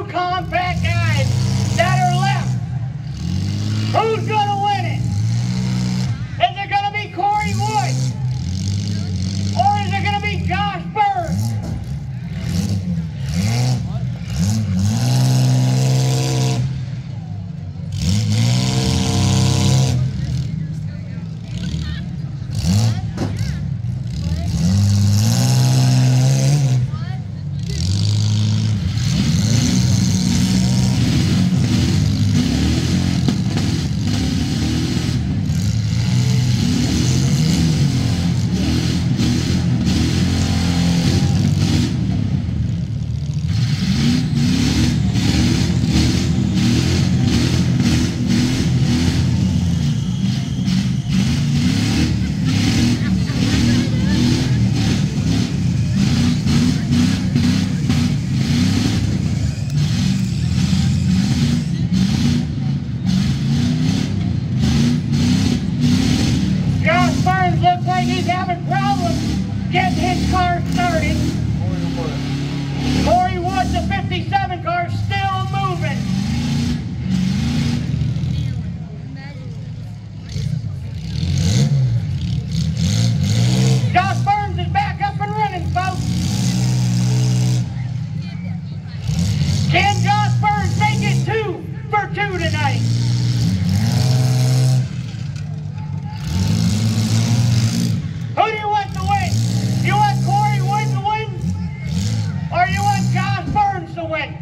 compact guys that are left. Who's going to win it? Is it going to be Corey Wood? Or is it going to be Josh Burns? He's having problems getting his car started. Corey Wood, the 57 car, still moving. Josh Burns is back up and running, folks. Can Josh Burns make it 2 for 2 tonight? Who do you want to win? You want Corey Wood to win? Or you want Josh Burns to win?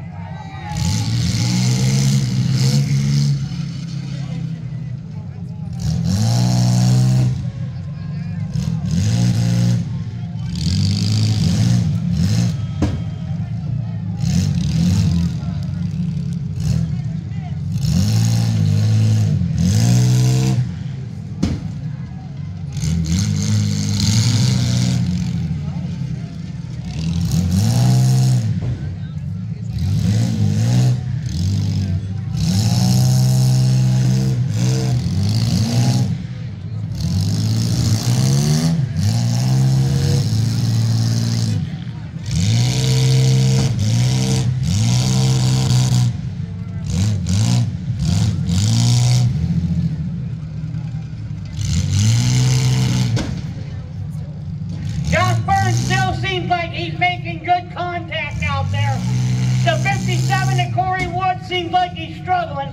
Still seems like he's making good contact out there. The 57 and Corey Wood seems like he's struggling.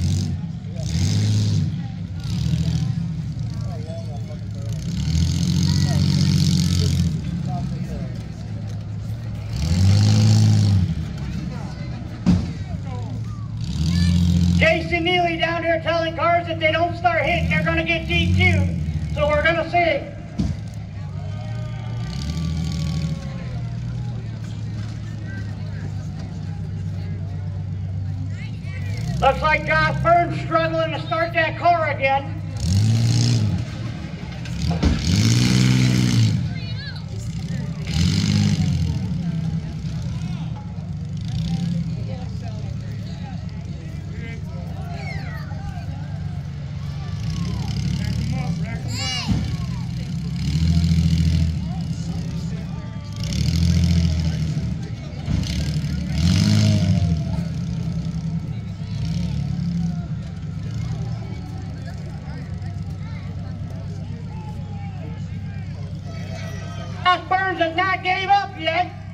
Jason Neely down there telling cars if they don't start hitting, they're going to get DQ'd. So we're going to see. Looks like Josh Burns struggling to start that car again. Burns has not gave up yet.